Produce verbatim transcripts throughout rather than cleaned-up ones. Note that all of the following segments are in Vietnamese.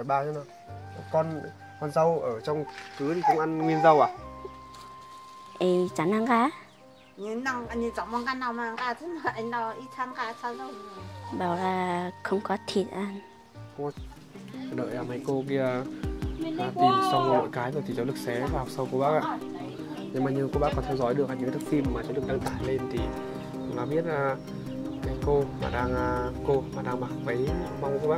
hỏi bà xem nào. Con con rau ở trong cứ thì cũng ăn nguyên rau à? Ê, chẳng ăn cá. Bảo là không có thịt ăn. Đợi em mấy cô kia à, tìm xong mọi cái rồi thì cháu được xé vào sau cô bác ạ. Nhưng mà như cô bác có theo dõi được những cái phim mà cháu được đăng tải lên thì là biết là cái cô mà đang cô mà đang mặc váy mong cô bác.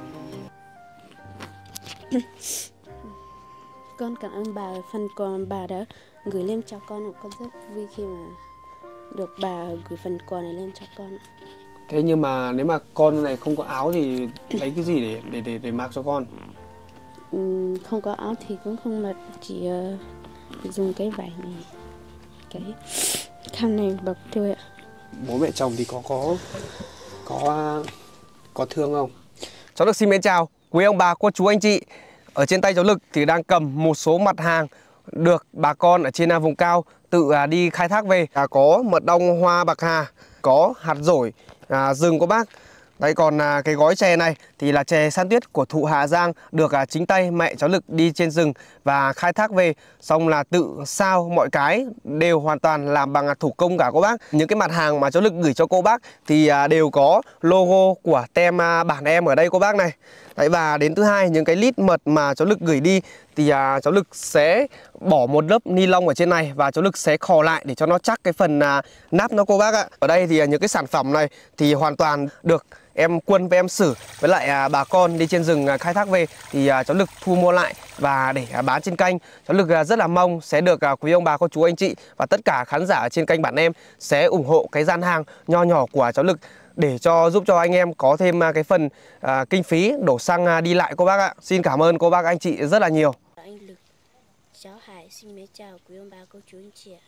Con cảm ơn bà, phần quà bà đã gửi lên cho con. Con rất vui khi mà được bà gửi phần quà này lên cho con. Thế nhưng mà nếu mà con này không có áo thì lấy cái gì để để để, để mặc cho con? Ừ, không có áo thì cũng không mặc, chỉ uh, dùng cái vải này, cái khăn này bọc thôi ạ. Bố mẹ chồng thì có có có có thương không? Cháu được xin mến chào quý ông bà, cô chú, anh chị. Ở trên tay cháu Lực thì đang cầm một số mặt hàng được bà con ở trên vùng cao tự đi khai thác về. À, có mật ong hoa bạc hà, có hạt dổi à, rừng của bác. Đấy, còn à, cái gói chè này thì là chè san tuyết của thụ Hà Giang, được à, chính tay mẹ cháu Lực đi trên rừng và khai thác về, xong là tự sao mọi cái đều hoàn toàn làm bằng à, thủ công cả cô bác. Những cái mặt hàng mà cháu Lực gửi cho cô bác thì à, đều có logo của tem à, bản em ở đây cô bác này. Đấy, và đến thứ hai, những cái lít mật mà cháu Lực gửi đi thì à, cháu Lực sẽ bỏ một lớp ni lông ở trên này và cháu Lực sẽ khò lại để cho nó chắc cái phần à, nắp nó cô bác ạ. Ở đây thì à, những cái sản phẩm này thì hoàn toàn được em Quân với em Sử với lại à, bà con đi trên rừng à, khai thác về thì à, cháu Lực thu mua lại và để à, bán trên kênh. Cháu Lực à, rất là mong sẽ được à, quý ông bà, cô chú, anh chị và tất cả khán giả ở trên kênh bản em sẽ ủng hộ cái gian hàng nho nhỏ của cháu Lực để cho giúp cho anh em có thêm à, cái phần à, kinh phí đổ xăng à, đi lại cô bác ạ. Xin cảm ơn cô bác, anh chị rất là nhiều. Anh Lực, cháu Hải xin mến chào quý ông bà, cô chú, anh chị ạ.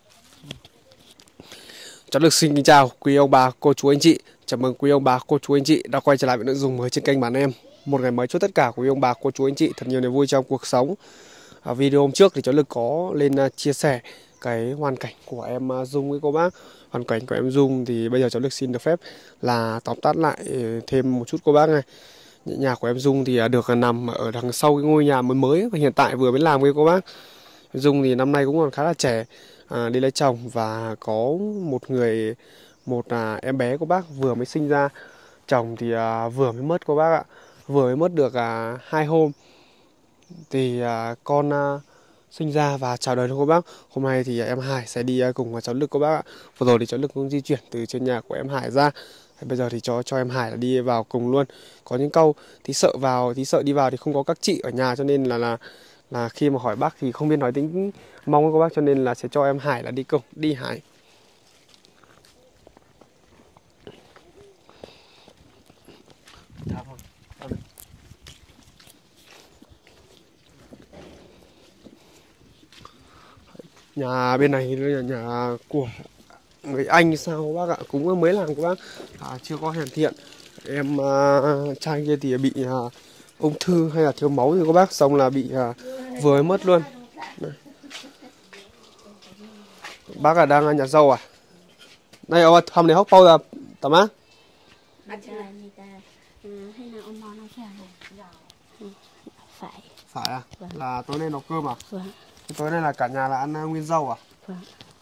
Cháu Lực xin kính chào quý ông bà, cô chú, anh chị. Chào mừng quý ông bà, cô chú, anh chị đã quay trở lại với nội dung mới trên kênh bản em. Một ngày mới chúc tất cả quý ông bà, cô chú, anh chị thật nhiều niềm vui trong cuộc sống. Ở video hôm trước thì cháu Lực có lên uh, chia sẻ cái hoàn cảnh của em uh, Dung với cô bác. Hoàn cảnh của em Dung thì bây giờ cháu Lực xin được phép là tóm tắt lại thêm một chút cô bác này. Nhà của em Dung thì uh, được uh, nằm ở đằng sau cái ngôi nhà mới mới và hiện tại vừa mới làm với cô bác. Dung thì năm nay cũng còn khá là trẻ, à, đi lấy chồng và có một người một à, em bé của bác vừa mới sinh ra. Chồng thì à, vừa mới mất cô bác ạ, vừa mới mất được à, hai hôm thì à, con à, sinh ra và chào đời luôn cô bác. Hôm nay thì à, em Hải sẽ đi à, cùng với cháu Lực cô bác ạ. Vừa rồi thì cháu Lực cũng di chuyển từ trên nhà của em Hải ra. Bây giờ thì cho cho em Hải là đi vào cùng luôn. Có những câu thì sợ vào thì sợ đi vào thì không có các chị ở nhà, cho nên là là là khi mà hỏi bác thì không biết nói tiếng Mông cô bác, cho nên là sẽ cho em Hải là đi cùng, đi Hải. Nhà bên này là nhà của người anh sao bác ạ, cũng mới làm của bác, à, chưa có hoàn thiện. Em uh, trai kia thì bị uh, ung thư hay là thiếu máu thì cô bác, xong là bị uh, vừa mới mất luôn. Đây. Bác là đang nhặt rau à? Này ông thầm này hốc bao giờ tầm á? Phải. Phải à? Vâng. Là tối nay nấu cơm à? Vâng. Tối nay là cả nhà là ăn uh, nguyên rau à? Vâng.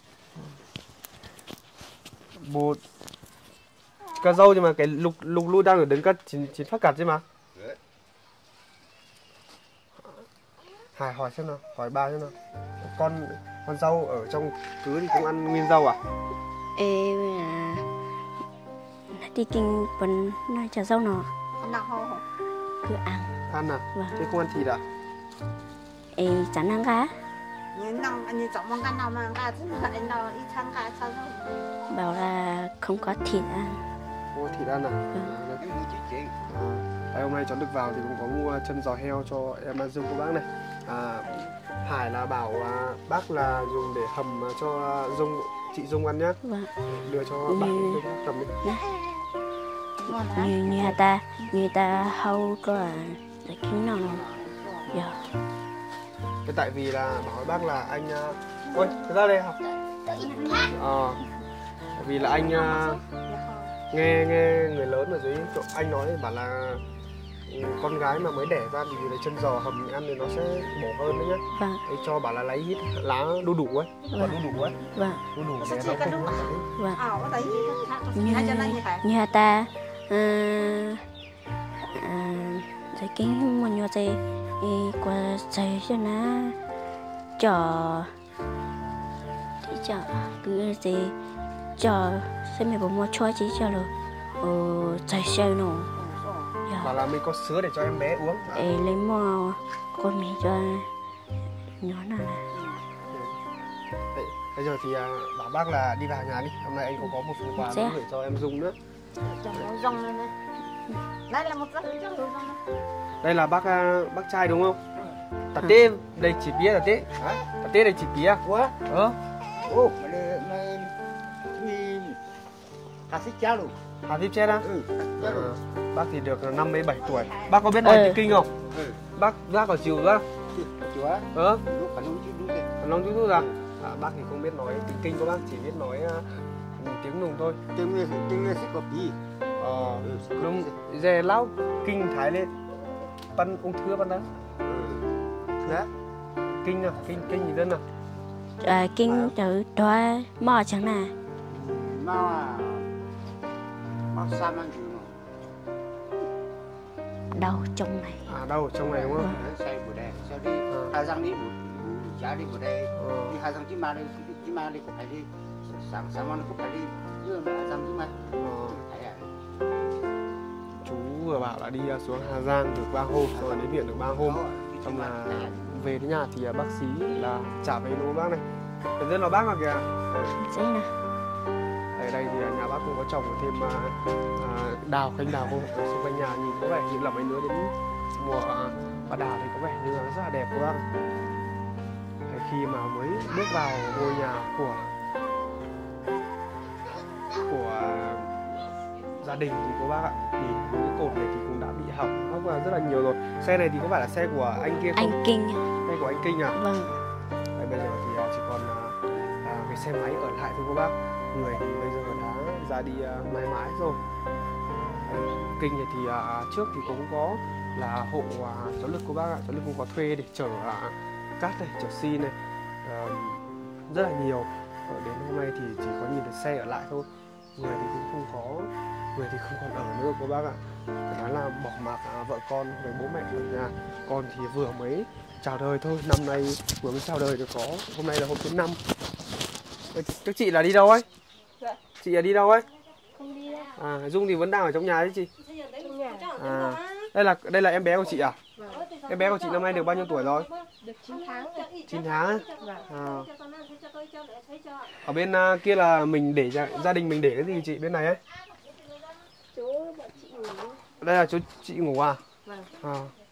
Bố cả rau nhưng mà cái lục lục lũ đang ở đến cắt chín chín phát cắt chứ mà. Hải hỏi xem nào, hỏi bà xem nào. Con con rau ở trong cứ thì cũng ăn nguyên rau à? Ê, à, đi kinh vẫn nói chả rau nó. Cứ ăn. Ăn à? Vâng. Thế không ăn thịt à? Ê, chẳng ăn cá. Bảo là không có thịt ăn. Không có thịt ăn à? Vâng. À, đấy, hôm nay cháu được vào thì cũng có mua chân giò heo cho em Dung cô bác này. À, Hải là bảo à, bác là dùng để hầm cho Dung, chị Dung ăn nhá. Vâng. Đưa cho bác, đưa bác cầm đi. Như như ta, như ta hâu có là kính nào nào. Dạ. Cái tại vì là bảo với bác là anh uh... ôi, ra đây học. Ờ. Tại vì là anh uh... nghe nghe người lớn ở dưới chỗ anh nói bảo là con gái mà mới đẻ ra thì lấy chân giò hầm ăn thì nó sẽ bổ hơn đấy nhá. Vâng. Để cho bà là lấy ít lá đu đủ ấy, quả đu đủ ấy. Vâng. Đu đủ để nó không hại. Vâng. Như, như ta à, à, thấy cái một nhỏ thì qua thấy cho nó cho thì cho cứ gì cho xem mẹ bố mua cho chỉ cho rồi ờ chạy xe nó Bảo là mình có sữa để cho em bé uống. Ê, lấy mua con mì cho nhỏ nào nè. Đấy, bây giờ thì à, bảo bác là đi vào nhà đi. Hôm nay anh cũng có một phần quà gửi cho em Dung nữa. Đây là một cái Đây là bác bác trai đúng không? Tạt tê đây chỉ bía tạt tê. Tạt tê đây chỉ bía. Ủa? Ờ. Ồ, đây này thì hạt xích cha luôn. Hạt tiếp chết á? Ừ. À, bác thì được năm mươi bảy tuổi. Bác có biết nói tiếng Kinh không? Ừ. Bác bác có chịu bác? Chịu á? Ờ. Lúc phải nông chút chút. Nông chút chút à? À, bác thì không biết nói tiếng Kinh của bác, chỉ biết nói uh, tiếng Nùng thôi. Tiếng Việt tiếng Việt sẽ có bí. Ờ. Đúng. Giờ lão Kinh Thái lên. Pan ung thư pan đó. Đấy. Kinh à? Kinh kinh gì đơn à? À, kinh từ đó mò chẳng nè. Mau à. Mau xa mang gì mà. Đâu trong này. À đâu trong này đúng không? Xe bữa đây, sao đi Hà Giang đi bữa giá đi bữa đây. Đi Hà Giang chỉ mà đi chỉ mà đi cũng phải đi. Sáng sáng mà cũng phải đi. Nhưng mà Hà Giang chỉ mà. Thấy à. Chú vừa bảo là đi xuống Hà Giang được ba hôm rồi đến viện được ba hôm. Xong là về đến nhà thì bác sĩ là trả về lúa bác này. Đầu tiên là bác là kìa. Dễ nè. Ở đây thì nhà bác cũng có trồng thêm à, đào, canh đào không? Xung quanh nhà nhìn có vẻ như là mấy nữa đến mùa bà đào thì có vẻ như là rất là đẹp của bác. Khi mà mới bước vào ngôi nhà của của gia đình thì cô bác ạ, thì cái cột này thì cũng đã bị hỏng hóc là rất là nhiều rồi. Xe này thì có phải là xe của anh kia không? Anh Kinh. Xe của anh Kinh à? Vâng. Đấy, bây giờ thì chỉ còn à, cái xe máy ở lại thôi cô bác. Người thì bây giờ đã ra đi à, mãi mãi rồi. Đấy, Kinh này thì à, trước thì cũng có là hộ à, cháu Lực cô bác ạ. Cháu Lực cũng có thuê để chở à, cát này, chở xi này à, rất là nhiều. Ở đến hôm nay thì chỉ có nhìn thấy xe ở lại thôi. Người thì cũng không có, người thì không còn ở nữa cô bác ạ. Phải nói là bỏ mặc à, vợ con với bố mẹ ở nhà. Con thì vừa mới chào đời thôi, năm nay vừa mới chào đời được có, hôm nay là hôm thứ năm. Các chị là đi đâu ấy? Dạ. Chị là đi đâu ấy? Không đi đâu. À, Dung thì vẫn đang ở trong nhà đấy chị. Trong nhà. À, đây là đây là em bé của chị à? Vâng. Em bé của chị năm nay được bao nhiêu tuổi rồi? Được chín tháng rồi. chín tháng á? Vâng. À. Ở bên uh, kia là mình để gia, gia đình mình để cái gì chị bên này ấy? Chú bọn chị ngủ. Đây là chú chị ngủ à? Vâng. À.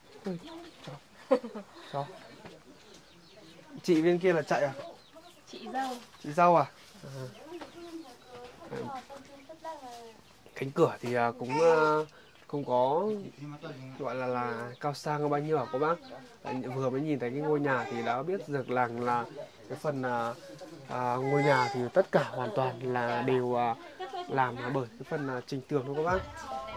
Cháu. Chị bên kia là chạy à? Chị dâu. Chị dâu à? À. Cánh cửa thì cũng uh, không có gọi là là cao sang bao nhiêu hả cô bác? Tại vừa mới nhìn thấy cái ngôi nhà thì đã biết được rằng là cái phần uh, uh, ngôi nhà thì tất cả hoàn toàn là đều uh, làm bởi cái phần uh, trình tường thôi các bác.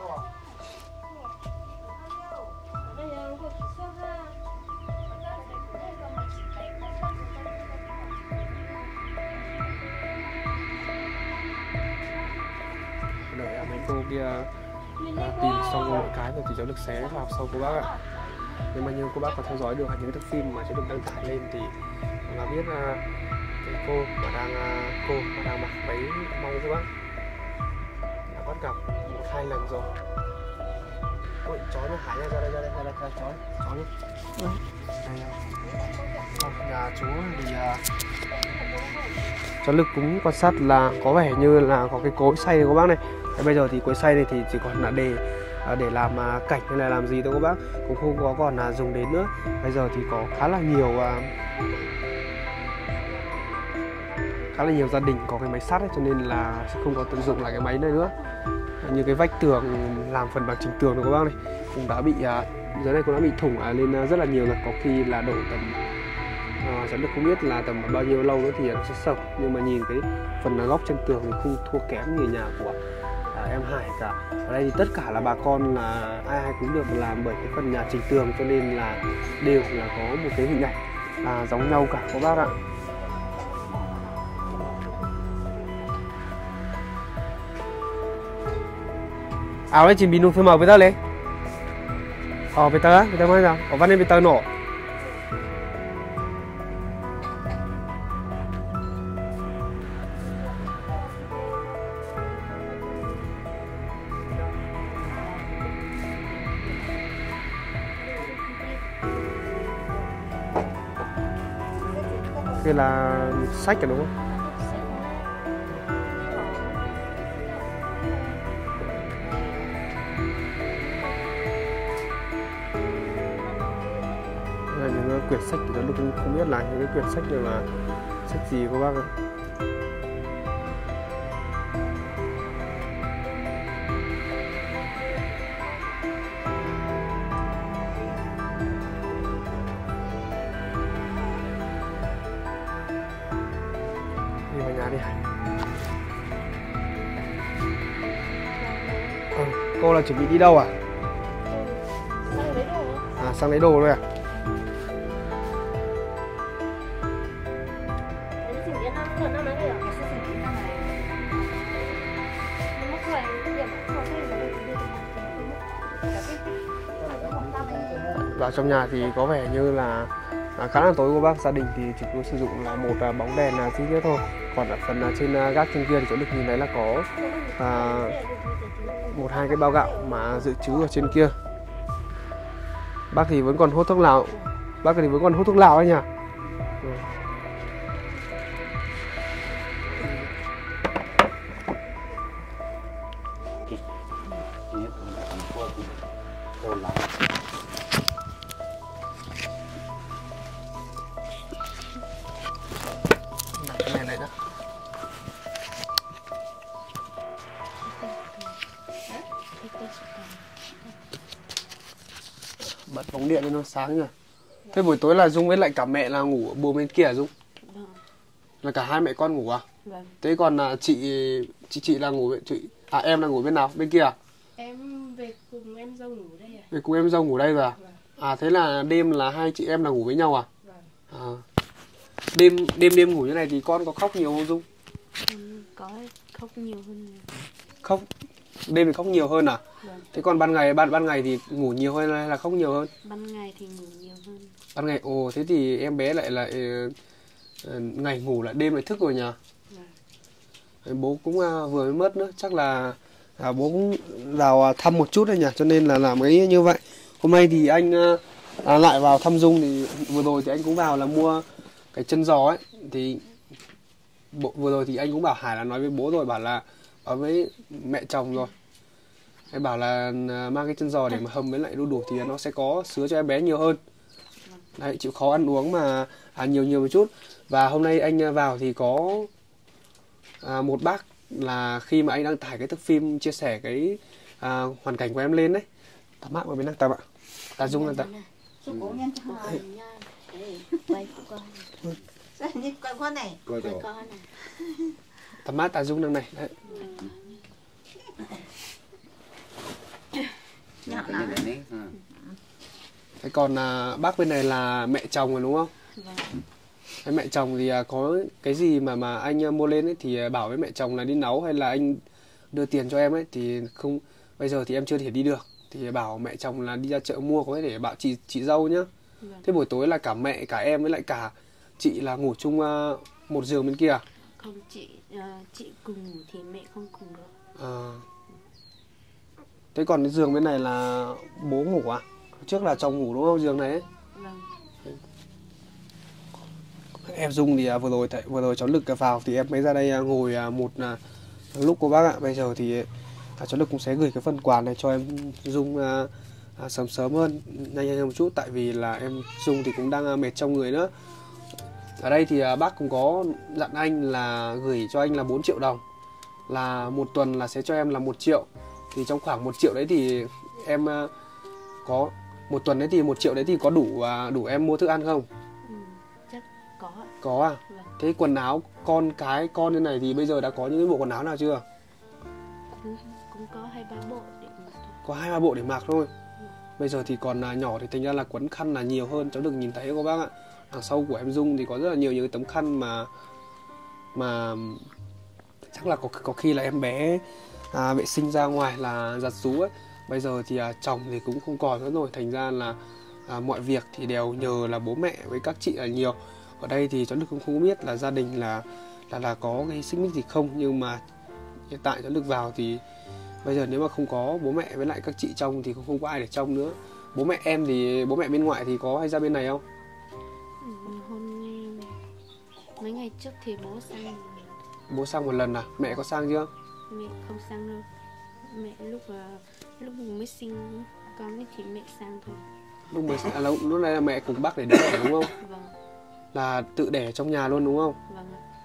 Đợi mấy cô kia à, tìm xong một cái rồi thì cháu được xé vào sau cô bác ạ. Nếu mà như cô bác có theo dõi được những thước phim mà cháu được đăng tải lên thì là biết à, cái cô mà đang à, cô mà đang mặc váy mong cô bác đã bắt gặp một hai lần rồi. Ôi chó nó hái ra đây ra đây ra đây ra chó chó nhá. Vâng. Đây à. Nhà chú thì à, cháu Lực cũng quan sát là có vẻ như là có cái cối xay này các bác này. Thế bây giờ thì cối xay này thì chỉ còn là để để làm cảnh hay là làm gì thôi các bác, cũng không có còn là dùng đến nữa. Bây giờ thì có khá là nhiều khá là nhiều gia đình có cái máy sắt ấy, cho nên là sẽ không có tận dụng lại cái máy này nữa. Như cái vách tường làm phần bằng chỉnh tường rồi các bác này cũng đã bị dưới này cũng đã bị thủng lên rất là nhiều rồi, có khi là độ tầm à, cháu Lực không biết là tầm bao nhiêu lâu nữa thì nó sẽ sập, nhưng mà nhìn cái phần góc chân tường thì không thua kém như nhà của à, em Hải cả. Ở đây thì tất cả là bà con là ai ai cũng được làm bởi cái phần nhà chỉnh tường, cho nên là đều là có một cái hình ảnh là giống nhau cả các bác ạ. Áo đấy chỉ bingung film betul le. Oh betul ah, betul mana? Oh mana betul no. Đây là sách rồi đúng không? Đây là những quyển sách thì nó không, không biết là những cái quyển sách này là sách gì các bác ạ. Đi vào nhà đi. À, cô là chuẩn bị đi đâu à? Sang lấy đồ. À sang lấy đồ thôi à? Vào trong nhà thì có vẻ như là à, khá là tối của bác. Gia đình thì chỉ có sử dụng là một à, bóng đèn là duy nhất thôi. Còn ở phần à, trên à, gác trên kia thì chỗ được nhìn thấy là có à, một hai cái bao gạo mà dự trữ ở trên kia. Bác thì vẫn còn hút thuốc lào. Bác thì vẫn còn hút thuốc lào ấy nhỉ? Ừ. Cái này này đó. Bật bóng điện cho nó sáng nhỉ. Thế buổi tối là Dung với lại cả mẹ là ngủ ở buồng bên kia à Dung? Vâng. Là cả hai mẹ con ngủ à? Vâng. Thế còn là chị chị chị là ngủ bên chị à em là ngủ bên nào? Bên kia à? Em về cùng em dâu ngủ đây à? Về cùng em dâu ngủ đây rồi à? Vâng. À thế là đêm là hai chị em là ngủ với nhau à? Vâng. À. Đêm đêm đêm ngủ như này thì con có khóc nhiều không Dung? Ừ, có khóc nhiều hơn nhiều. Khóc đêm thì khóc nhiều hơn à? Vâng. Thế còn ban ngày ban ban ngày thì ngủ nhiều hơn hay là khóc nhiều hơn? Ban ngày thì ngủ nhiều hơn. Ban ngày ồ thế thì em bé lại lại uh, ngày ngủ lại đêm lại thức rồi nhỉ? Vâng. Bố cũng uh, vừa mới mất nữa, chắc là à, bố cũng vào uh, thăm một chút đây nhỉ, cho nên là làm ấy như vậy. Hôm nay thì anh uh, à, lại vào thăm Dung, thì vừa rồi thì anh cũng vào là mua cái chân giò ấy, thì bộ, vừa rồi thì anh cũng bảo Hải là nói với bố rồi, bảo là bảo với mẹ chồng rồi. Em bảo là uh, mang cái chân giò để mà hầm với lại đu đủ thì nó sẽ có sữa cho em bé nhiều hơn. Đấy, chịu khó ăn uống mà à, nhiều nhiều một chút. Và hôm nay anh vào thì có à, một bác là khi mà anh đăng tải cái thước phim chia sẻ cái à, hoàn cảnh của em lên đấy. Tắm mát vào bên đăng tầm ạ. Ta Dung là ta. Quay con. Con con này. Coi Quay rồi. con này. Tắm mát ta Dung đằng này. Đấy. Nhỏ Cái lắm. này đấy. Ừ. Thế còn à, bác bên này là mẹ chồng rồi đúng không? Vâng. Thế mẹ chồng thì à, có cái gì mà mà anh à, mua lên ấy thì à, bảo với mẹ chồng là đi nấu, hay là anh đưa tiền cho em ấy thì không, bây giờ thì em chưa thể đi được, thì bảo mẹ chồng là đi ra chợ mua, có thể bảo chị chị dâu nhá. Vâng. Thế buổi tối là cả mẹ cả em với lại cả chị là ngủ chung à, một giường bên kia à? Không, chị uh, chị cùng ngủ thì mẹ không cùng được. À. Thế còn cái giường bên này là bố ngủ à? Trước là chồng ngủ đúng không, giường này ấy? Vâng. Em Dung thì à, vừa rồi vừa rồi cháu Lực vào thì em mới ra đây à, ngồi à, một à, lúc cô bác ạ. Bây giờ thì à, cháu Lực cũng sẽ gửi cái phần quà này cho em Dung à, à, sớm sớm hơn, nhanh nhanh hơn một chút, tại vì là em Dung thì cũng đang à, mệt trong người nữa. Ở đây thì à, bác cũng có dặn anh là gửi cho anh là bốn triệu đồng, là một tuần là sẽ cho em là một triệu. Thì trong khoảng một triệu đấy thì em à, có một tuần đấy thì một triệu đấy thì có đủ à, đủ em mua thức ăn không? Ừ, chắc có ạ. Có à? Vâng. Thế quần áo con cái con như này thì bây giờ đã có những cái bộ quần áo nào chưa? Cũng cũng có hai ba bộ để mặc thôi. Có hai ba bộ để mặc thôi. Bây giờ thì còn là nhỏ thì thành ra là quấn khăn là nhiều hơn. Cháu được nhìn thấy các bác ạ. Đằng sau của em Dung thì có rất là nhiều những cái tấm khăn mà mà chắc là có có khi là em bé à, vệ sinh ra ngoài là giặt rũ ấy. Bây giờ thì à, chồng thì cũng không còn nữa rồi, thành ra là à, mọi việc thì đều nhờ là bố mẹ với các chị là nhiều. Ở đây thì cháu Lực cũng không biết là gia đình là là là có cái xích mích gì không, nhưng mà hiện tại cháu Lực vào thì bây giờ nếu mà không có bố mẹ với lại các chị trông thì cũng không có ai để trông nữa. Bố mẹ em thì bố mẹ bên ngoại thì có hay ra bên này không? Ừ, hôm mấy ngày trước thì bố sang. Bố sang một lần à? Mẹ có sang chưa? Mẹ không sang đâu. Mẹ lúc uh, lúc mới sinh con ấy thì mẹ sang thôi. Lúc mới à, lúc, lúc này là mẹ cùng bác để đẻ đúng không? Vâng. Là tự đẻ trong nhà luôn đúng không? Vâng.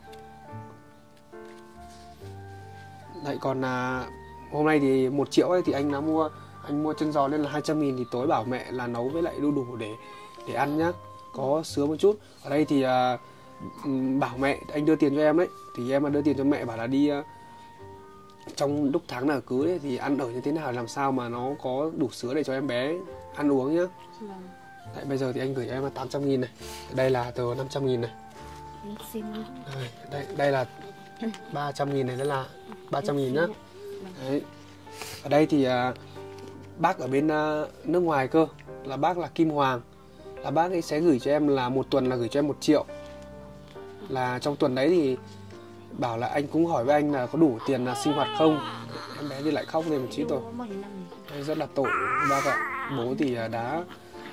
Đấy, còn là hôm nay thì một triệu ấy thì anh đã mua anh mua chân giò lên là hai trăm nghìn, thì tối bảo mẹ là nấu với lại đu đủ để để ăn nhá, có sướng một chút. Ở đây thì à, bảo mẹ anh đưa tiền cho em đấy, thì em mà đưa tiền cho mẹ bảo là đi à, trong lúc tháng nào cưới ấy, thì ăn ở như thế nào làm sao mà nó có đủ sữa để cho em bé ăn uống nhá. Vâng. Đấy, bây giờ thì anh gửi cho em là tám trăm nghìn này, đây là tờ năm trăm nghìn này, Em xin. đây, đây, đây là ba trăm nghìn này, đây là ba trăm nghìn nhá. Đấy. Ở đây thì à, bác ở bên à, nước ngoài cơ, là bác là Kim Hoàng, là bác ấy sẽ gửi cho em là một tuần là gửi cho em một triệu. Là trong tuần đấy thì bảo là anh cũng hỏi với anh là có đủ tiền là sinh hoạt không. Em bé thì lại khóc lên một chút rồi. Đây, rất là tội bác ạ. Bố thì à, đã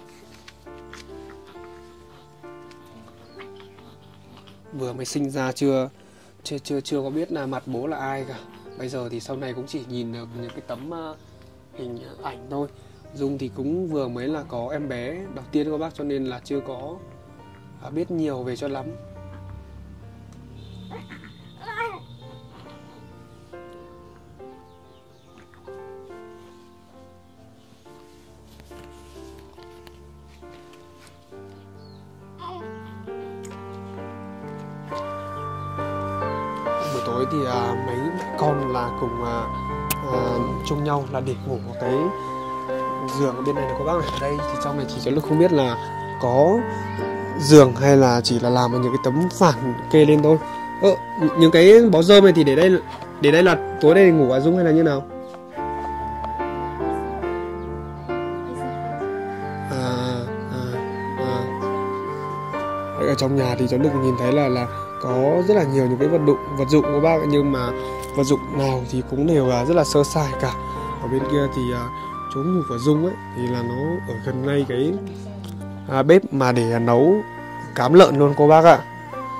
vừa mới sinh ra chưa chưa chưa chưa có biết là mặt bố là ai cả. Bây giờ thì sau này cũng chỉ nhìn được những cái tấm uh, hình ảnh thôi. Dung thì cũng vừa mới là có em bé đầu tiên của bác, cho nên là chưa có uh, biết nhiều về cho lắm. Buổi tối thì à, mấy mẹ con là cùng à, à, chung nhau là để ngủ ở cái giường ở bên này này các bác này. Ở đây thì trong này thì cháu Lực không biết là có giường hay là chỉ là làm bằng những cái tấm phản kê lên thôi. Ơ, những cái bó rơm này thì để đây để đây là tối đây ngủ ở Dung hay là như nào? À, à, à. Đấy, ở trong nhà thì cháu Lực nhìn thấy là là có rất là nhiều những cái vật dụng vật dụng của bác, nhưng mà vật dụng nào thì cũng đều là rất là sơ sài cả. Ở bên kia thì à, chỗ ngủ của Dung ấy thì là nó ở gần ngay cái à, bếp mà để nấu cám lợn luôn cô bác ạ.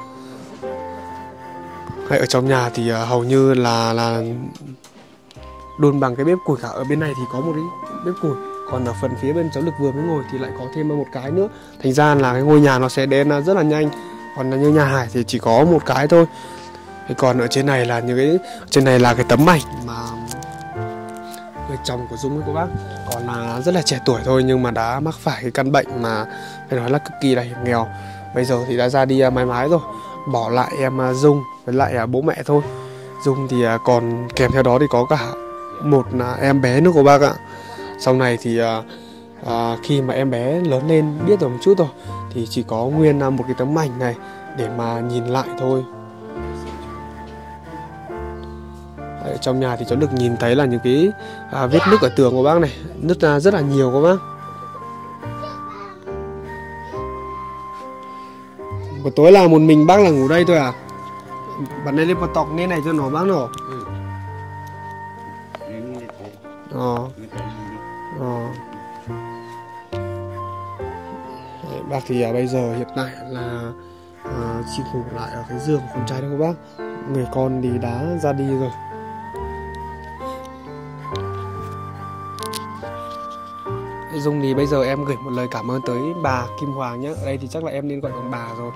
Hay ở trong nhà thì à, hầu như là là đun bằng cái bếp củi cả. Ở bên này thì có một cái bếp củi, còn ở phần phía bên cháu Lực vừa mới ngồi thì lại có thêm một cái nữa, thành ra là cái ngôi nhà nó sẽ đen rất là nhanh. Còn như nhà Hải thì chỉ có một cái thôi. Thì còn ở trên này là những cái trên này là cái tấm ảnh mà người chồng của Dung ấy cô bác, còn là rất là trẻ tuổi thôi nhưng mà đã mắc phải cái căn bệnh mà phải nói là cực kỳ là hiểm nghèo. Bây giờ thì đã ra đi mãi mãi rồi, bỏ lại em Dung với lại bố mẹ thôi. Dung thì còn kèm theo đó thì có cả một em bé nữa cô bác ạ. Sau này thì à, khi mà em bé lớn lên biết rồi một chút rồi thì chỉ có nguyên một cái tấm ảnh này để mà nhìn lại thôi. Đấy, trong nhà thì cháu được nhìn thấy là những cái à, vết nứt ở tường của bác này, nứt ra rất là nhiều của bác. Buổi tối là một mình bác là ngủ đây thôi à? Bạn này lên một tọc nên này cho nó bác nổ. Ờ. Ờ. Đấy, bác thì à, bây giờ hiện tại là à, chỉ ngủ lại ở cái giường của con trai đó các bác. Người con thì đã ra đi rồi. Dung thì bây giờ em gửi một lời cảm ơn tới bà Kim Hoàng nhé. Ở đây thì chắc là em nên gọi bằng bà rồi.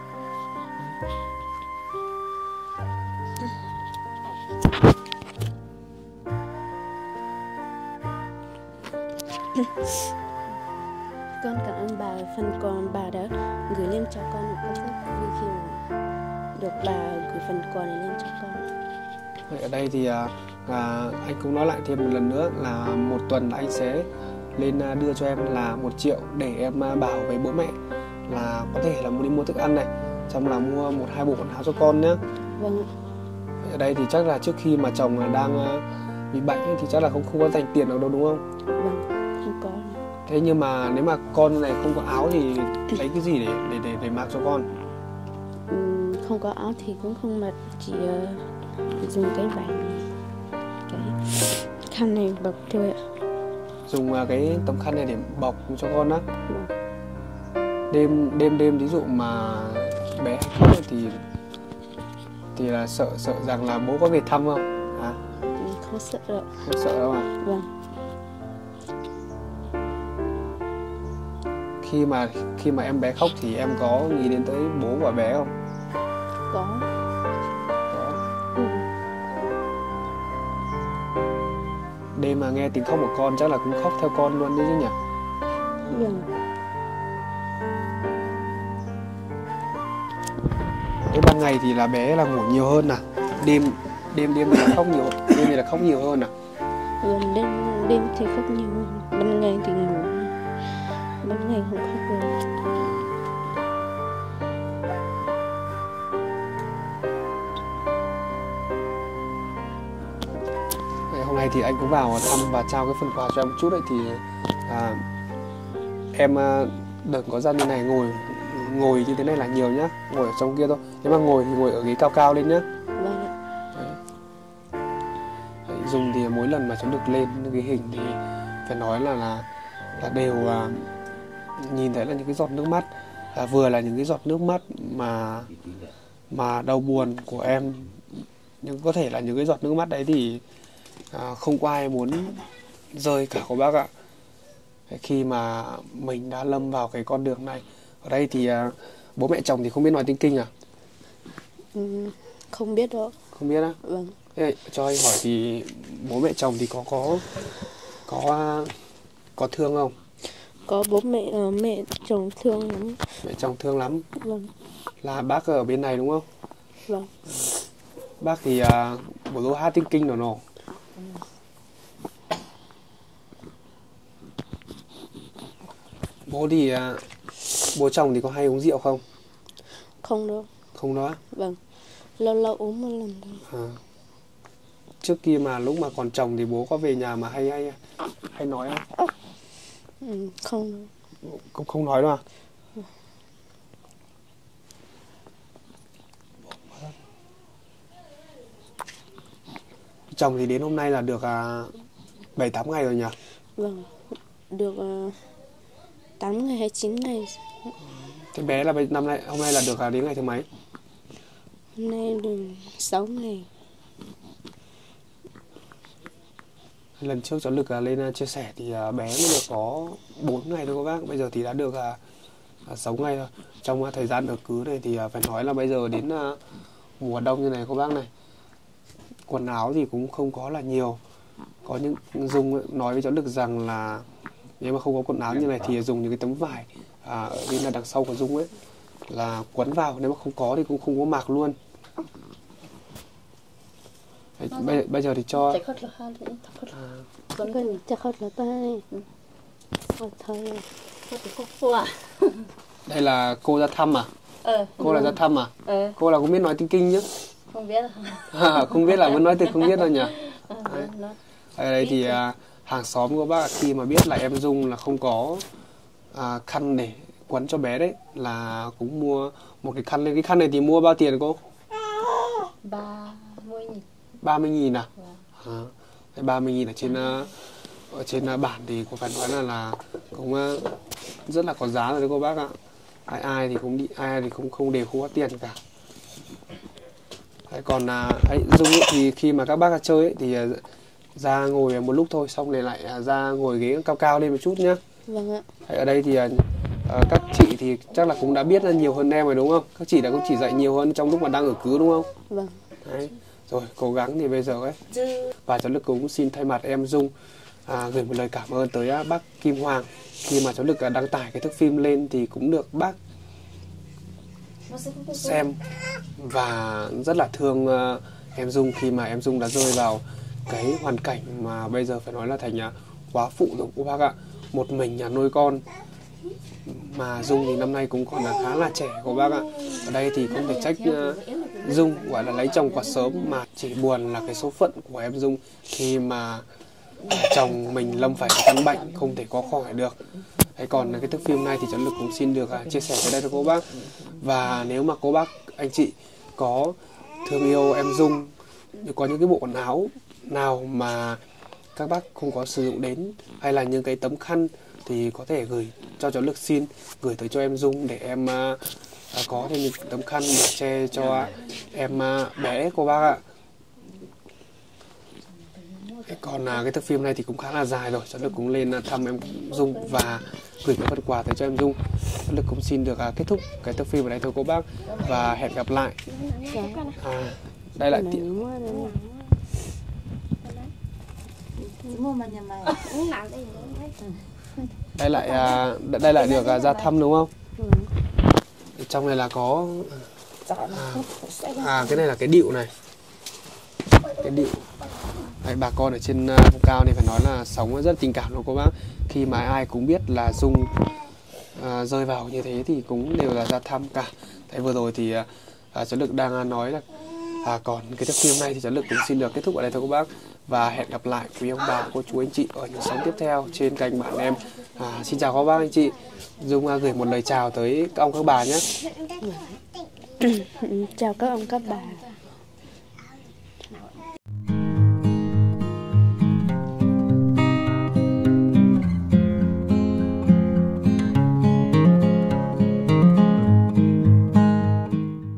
Con cảm ơn bà, phần còn bà đã gửi lên cho con một công rất vui khi mà được bà gửi phần quà này lên cho con. Ở đây thì à, anh cũng nói lại thêm một lần nữa là một tuần anh sẽ lên đưa cho em là một triệu để em bảo với bố mẹ là có thể là muốn đi mua thức ăn này, xong là mua một hai bộ quần áo cho con nhé. Vâng. Ở đây thì chắc là trước khi mà chồng đang bị bệnh ấy, thì chắc là không không có dành tiền được đâu đúng không? Vâng, không có. Thế nhưng mà nếu mà con này không có áo thì lấy cái gì để để để, để mặc cho con? Ừ, không có áo thì cũng không mặc, chỉ uh, dùng cái vải này, cái khăn này bọc thôi ạ. Dùng uh, cái tấm khăn này để bọc cho con á. Vâng. Đêm đêm đêm ví dụ mà bé khóc thì thì là sợ sợ rằng là bố có về thăm không? À? Không sợ đâu. Không sợ đâu à? Vâng. Khi mà khi mà em bé khóc thì em có nghĩ đến tới bố của bé không? Có. Có. Ừ. Đêm mà nghe tiếng khóc của con chắc là cũng khóc theo con luôn đấy chứ nhỉ? Vâng. Thế ban ngày thì là bé là ngủ nhiều hơn à? Đêm đêm đêm thì là khóc nhiều, đêm thì là khóc nhiều hơn à? Vâng, đêm đêm thì khóc nhiều hơn, ban ngày thì ngủ, ban ngày không khóc được. Hôm nay thì anh cũng vào thăm và trao cái phần quà cho em một chút đấy, thì à, em đừng có ra như này, ngồi ngồi như thế này là nhiều nhá, ngồi ở trong kia thôi, nếu mà ngồi thì ngồi ở ghế cao cao lên nhá. Vâng. Đấy. Đấy, dùng thì mỗi lần mà cháu được lên cái hình thì phải nói là là, là đều à, nhìn thấy là những cái giọt nước mắt, à, vừa là những cái giọt nước mắt mà mà đau buồn của em, nhưng có thể là những cái giọt nước mắt đấy thì à, không có ai muốn rơi cả của bác ạ. Khi mà mình đã lâm vào cái con đường này, ở đây thì à, bố mẹ chồng thì không biết nói tiếng Kinh à? Ừ, không biết đâu. Không biết á? Vâng. Thế cho anh hỏi thì bố mẹ chồng thì có có có có thương không? Có, bố mẹ uh, mẹ chồng thương lắm. Mẹ chồng thương lắm. Vâng. Là bác ở bên này đúng không? Vâng. Bác thì à, bố lô hát tiếng Kinh rồi nọ. Bố thì à, bố chồng thì có hay uống rượu không? Không đâu. Không đó. Vâng. Lâu lâu uống một lần thôi. À. Trước kia mà lúc mà còn chồng thì bố có về nhà mà hay hay hay nói không? Ừ, không. Không không nói đâu à? Chồng thì đến hôm nay là được à, bảy tám ngày rồi nhỉ? Vâng. Được uh, tám ngày hay chín ngày. Cái bé là năm nay hôm nay là được à, đến ngày thứ mấy? Hôm nay được sáu ngày. Lần trước cháu Lực lên chia sẻ thì bé mới được có bốn ngày thôi các bác. Bây giờ thì đã được sáu ngày rồi. Trong thời gian ở cứ này thì phải nói là bây giờ đến mùa đông như này các bác này, quần áo thì cũng không có là nhiều. Có những Dung nói với cháu Lực rằng là nếu mà không có quần áo như này thì dùng những cái tấm vải à, ở bên là đằng sau của Dung ấy là quấn vào, nếu mà không có thì cũng không có mặc luôn. Đấy, bây, bây giờ thì cho đây là cô ra thăm à? Ờ, cô là ra thăm à? Ờ. Cô là cũng biết nói tiếng Kinh chứ? Không biết. À, không biết là vẫn nói tiếng không biết đâu nhỉ? Ờ, ở đây thì à, hàng xóm của bác khi mà biết là em Dung là không có à, khăn để quấn cho bé đấy là cũng mua một cái khăn lên. Cái khăn này thì mua bao tiền cô? ba mươi nghìn. ba mươi nghìn à? À, ba mươi nghìn ở trên ở trên bản thì cũng phải nói là là cũng rất là có giá rồi đấy cô bác ạ. Ai ai thì cũng đi, ai thì cũng không đều không có tiền cả. Đấy, còn à, ấy, Dung ấy, thì khi mà các bác chơi ấy, thì ra ngồi một lúc thôi, xong rồi lại ra ngồi ghế cao cao lên một chút nhá. Vâng ạ. Đấy, ở đây thì uh, các chị thì chắc là cũng đã biết là nhiều hơn em rồi đúng không? Các chị đã cũng chỉ dạy nhiều hơn trong lúc mà đang ở cứ đúng không? Vâng. Đấy. Rồi cố gắng thì bây giờ ấy. Và cháu Lực cũng xin thay mặt em Dung à, gửi một lời cảm ơn tới uh, bác Kim Hoàng. Khi mà cháu Lực uh, đăng tải cái thước phim lên thì cũng được bác xem và rất là thương uh, em Dung khi mà em Dung đã rơi vào cái hoàn cảnh mà bây giờ phải nói là thành quá phụ rồi cô bác ạ. Một mình nhà nuôi con, mà Dung thì năm nay cũng còn là khá là trẻ cô bác ạ. Ở đây thì không thể trách uh, Dung gọi là lấy chồng quá sớm, mà chỉ buồn là cái số phận của em Dung khi mà chồng mình lâm phải căn bệnh không thể có khỏi được. Thế còn cái thước phim này thì cháu Lực cũng xin được uh, chia sẻ tới đây với cô bác. Và nếu mà cô bác anh chị có thương yêu em Dung, có những cái bộ quần áo nào mà các bác không có sử dụng đến, hay là những cái tấm khăn thì có thể gửi cho cháu Lực, xin gửi tới cho em Dung để em uh, có thêm những tấm khăn để che cho em uh, bé cô bác ạ. Còn uh, cái thước phim này thì cũng khá là dài rồi, cháu Lực cũng lên uh, thăm em Dung và gửi cái phần quà tới cho em Dung. Cháu Lực cũng xin được uh, kết thúc cái thước phim ở đây thôi cô bác, và hẹn gặp lại. À, đây lại tiện. Đây lại à, đây lại được à, ra thăm đúng không? Ừ. Trong này là có à, à cái này là cái điệu này, cái điệu. Đấy, bà con ở trên uh, vùng cao này phải nói là sống rất tình cảm luôn cô bác. Khi mà ai cũng biết là Dung uh, rơi vào như thế thì cũng đều là ra thăm cả. Thế vừa rồi thì uh, cháu Lực đang nói là à, còn cái thước phim này thì cháu Lực cũng xin được kết thúc ở đây thôi cô bác. Và hẹn gặp lại quý ông bà, cô chú, anh chị ở những sóng tiếp theo trên kênh Bạn Em. À, xin chào các bác anh chị. Dung uh, gửi một lời chào tới các ông các bà nhé. Chào các ông các bà.